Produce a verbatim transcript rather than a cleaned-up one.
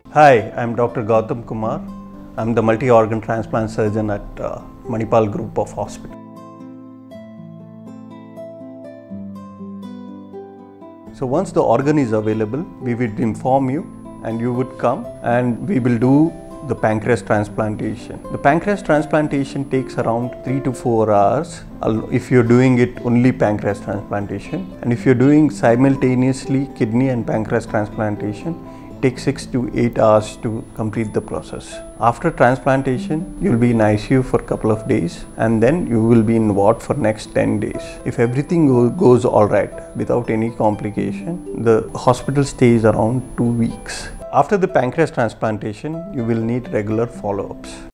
Hi, I'm Doctor Goutham Kumar. I'm the multi-organ transplant surgeon at uh, Manipal group of hospitals. So once the organ is available, we would inform you and you would come and we will do the pancreas transplantation. The pancreas transplantation takes around three to four hours if you're doing it only pancreas transplantation, and if you're doing simultaneously kidney and pancreas transplantation, it takes six to eight hours to complete the process. After transplantation, you'll be in I C U for a couple of days and then you will be in ward for next ten days. If everything go, goes all right without any complication, the hospital stays around two weeks. After the pancreas transplantation, you will need regular follow-ups.